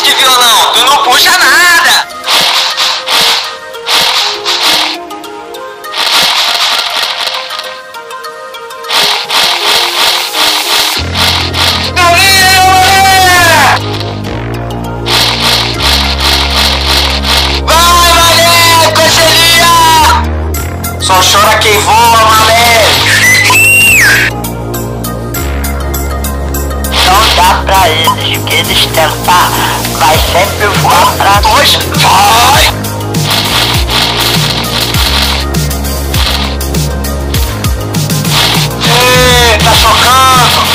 braço de violão, tu não puxa nada. Vai, Mané, cochelinha! Só chora quem voa, Mané. Não dá pra eles, que eles tentar, vai sempre voar pra Dois, vai! Tá chocando!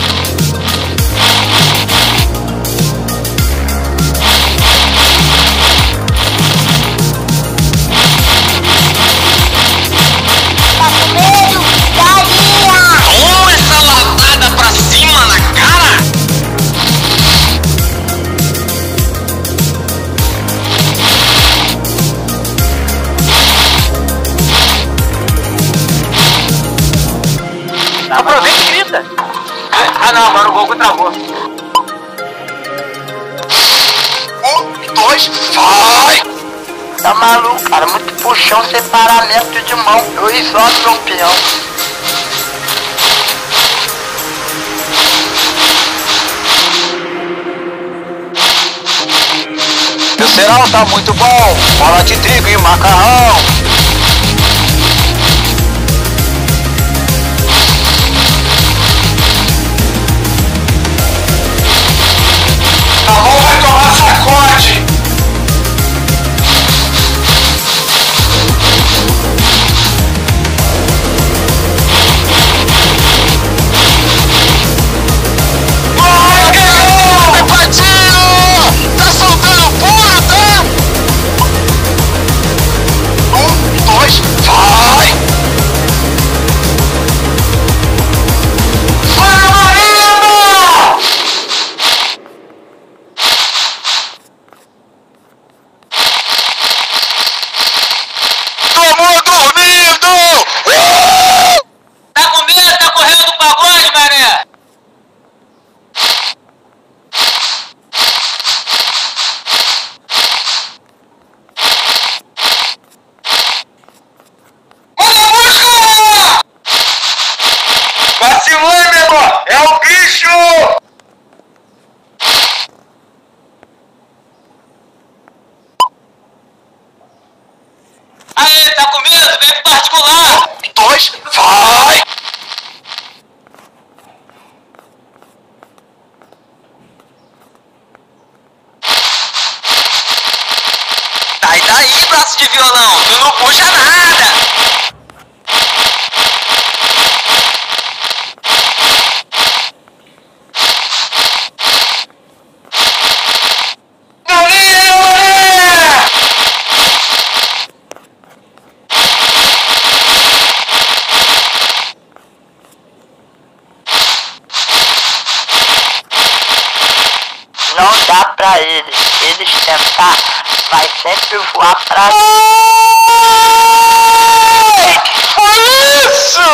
Tá com medo? Galinha! Toma essa latada pra cima na cara! Aproveita e grita! Ah não, agora o Goku travou. 1, 2, vai! Tá maluco, cara, muito puxão, separamento de mão, eu isolo meu peão. Meu cereal tá muito bom, bola de trigo e macarrão. A mão vai tomar sacode. Vai, Guerreiro! Meu patinho! Tá soltando puro, tá? 1, 2, vai! Vai, Marina! Tomou dormindo! Tá com medo? Tá correndo do pagode, mané? Manda busca! Vacilou, hein, meu irmão? É o bicho! Aê, tá com medo? Vem pro particular! 2, vai! Sai daí, braço de violão! Tu não puxa nada! Não dá pra eles, se eles tentar, vai sempre voar pra... Ai, que foi isso?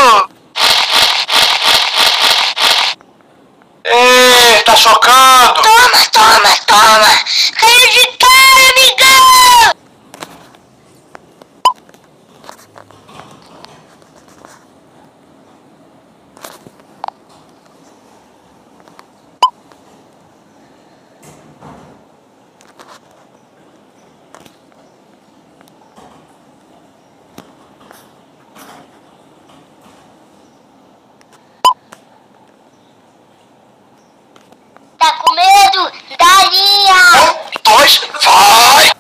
Ei, tá chocando! Toma, toma, toma! Caiu de cara, amigão! Tá com medo? Galinha! 1, 2, vai!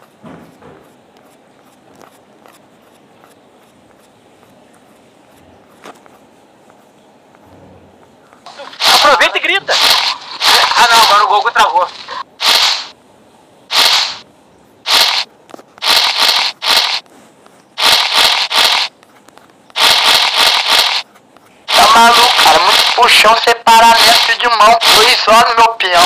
Aproveita e grita! Ah não, agora o Goku travou. Tá maluco, cara, muito puxão, separamento de mão, eu isolo meu peão.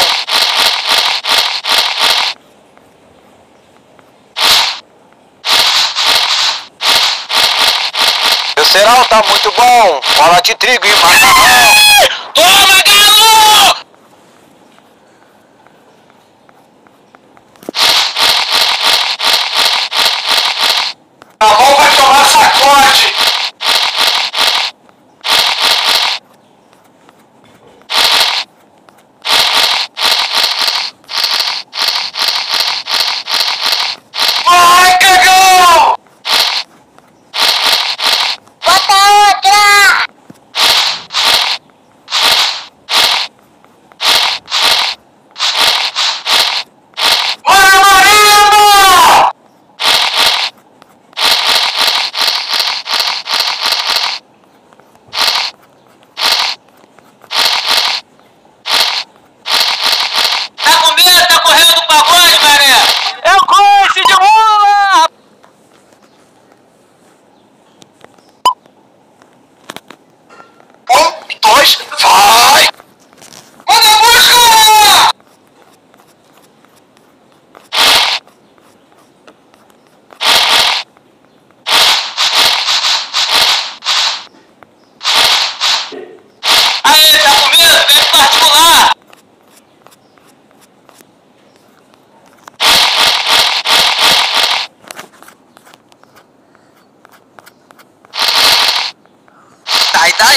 Meu cereal tá muito bom, bola de trigo e macarrão. Toma, galo!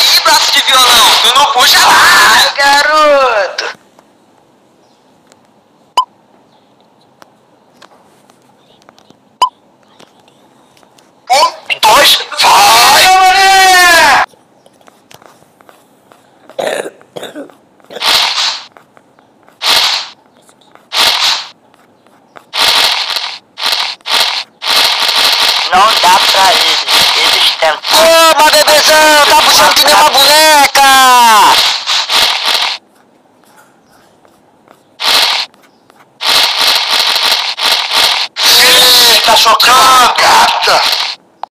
aí, braço de violão. Tu não puxa Ai, nada. garoto. Um, dois, vai, mané! Não dá pra eles tentam. Ô, bebezão, tá puxando que nem uma boneca! Ih, tá chocando, gata!